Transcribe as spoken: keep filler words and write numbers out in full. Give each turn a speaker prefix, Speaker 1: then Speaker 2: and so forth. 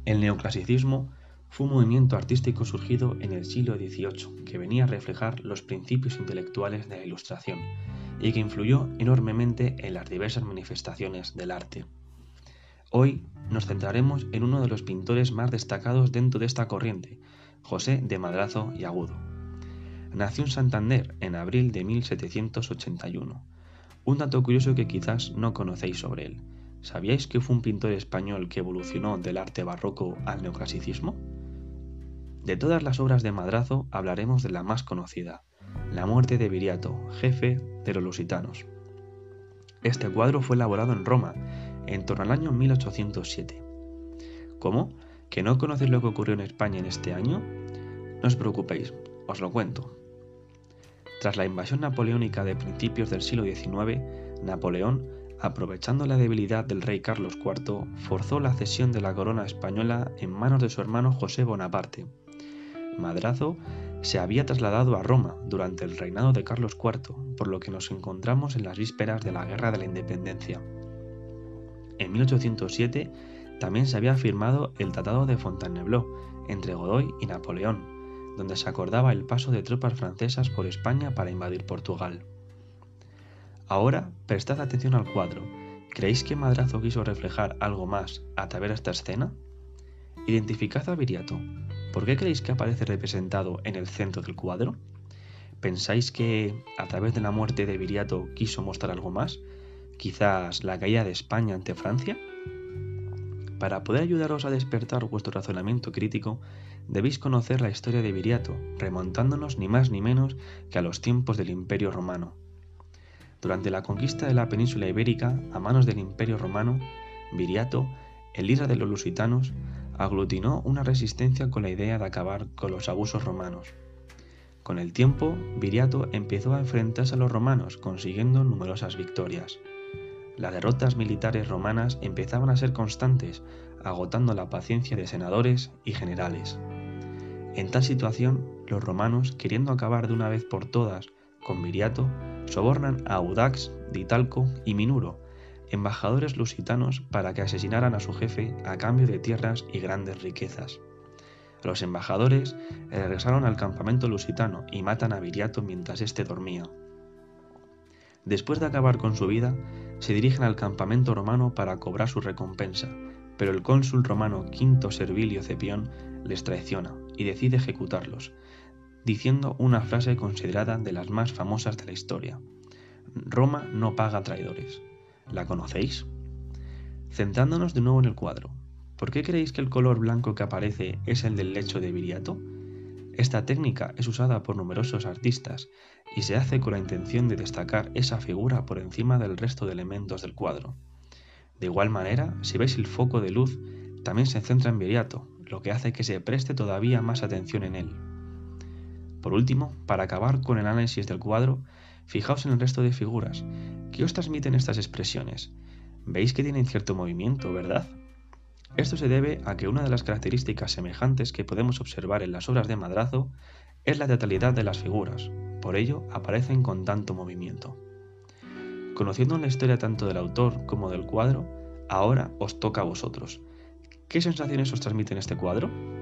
Speaker 1: El neoclasicismo fue un movimiento artístico surgido en el siglo dieciocho que venía a reflejar los principios intelectuales de la Ilustración y que influyó enormemente en las diversas manifestaciones del arte. Hoy nos centraremos en uno de los pintores más destacados dentro de esta corriente, José de Madrazo y Agudo. Nació en Santander en abril de mil setecientos ochenta y uno. Un dato curioso que quizás no conocéis sobre él. ¿Sabíais que fue un pintor español que evolucionó del arte barroco al neoclasicismo? De todas las obras de Madrazo hablaremos de la más conocida, La muerte de Viriato, jefe de los lusitanos. Este cuadro fue elaborado en Roma, en torno al año mil ochocientos siete. ¿Cómo? ¿Que no conocéis lo que ocurrió en España en este año? No os preocupéis, os lo cuento. Tras la invasión napoleónica de principios del siglo diecinueve, Napoleón, aprovechando la debilidad del rey Carlos cuarto, forzó la cesión de la corona española en manos de su hermano José Bonaparte. Madrazo se había trasladado a Roma durante el reinado de Carlos cuarto, por lo que nos encontramos en las vísperas de la Guerra de la Independencia. En mil ochocientos siete también se había firmado el Tratado de Fontainebleau entre Godoy y Napoleón, donde se acordaba el paso de tropas francesas por España para invadir Portugal. Ahora, prestad atención al cuadro. ¿Creéis que Madrazo quiso reflejar algo más a través de esta escena? Identificad a Viriato. ¿Por qué creéis que aparece representado en el centro del cuadro? ¿Pensáis que, a través de la muerte de Viriato, quiso mostrar algo más? ¿Quizás la caída de España ante Francia? Para poder ayudaros a despertar vuestro razonamiento crítico, debéis conocer la historia de Viriato, remontándonos ni más ni menos que a los tiempos del Imperio Romano. Durante la conquista de la península ibérica a manos del Imperio Romano, Viriato, el líder de los lusitanos, aglutinó una resistencia con la idea de acabar con los abusos romanos. Con el tiempo, Viriato empezó a enfrentarse a los romanos, consiguiendo numerosas victorias. Las derrotas militares romanas empezaban a ser constantes, agotando la paciencia de senadores y generales. En tal situación, los romanos, queriendo acabar de una vez por todas con Viriato, sobornan a Audax, Ditalco y Minuro, embajadores lusitanos, para que asesinaran a su jefe a cambio de tierras y grandes riquezas. Los embajadores regresaron al campamento lusitano y matan a Viriato mientras éste dormía. Después de acabar con su vida, se dirigen al campamento romano para cobrar su recompensa, pero el cónsul romano Quinto Servilio Cepión les traiciona y decide ejecutarlos, diciendo una frase considerada de las más famosas de la historia: Roma no paga traidores. ¿La conocéis? Centrándonos de nuevo en el cuadro, ¿por qué creéis que el color blanco que aparece es el del lecho de Viriato? Esta técnica es usada por numerosos artistas y se hace con la intención de destacar esa figura por encima del resto de elementos del cuadro. De igual manera, si veis el foco de luz, también se centra en Viriato, lo que hace que se preste todavía más atención en él. Por último, para acabar con el análisis del cuadro, fijaos en el resto de figuras. ¿Qué os transmiten estas expresiones? Veis que tienen cierto movimiento, ¿verdad? Esto se debe a que una de las características semejantes que podemos observar en las obras de Madrazo es la teatralidad de las figuras, por ello aparecen con tanto movimiento. Conociendo la historia tanto del autor como del cuadro, ahora os toca a vosotros. ¿Qué sensaciones os transmite este cuadro?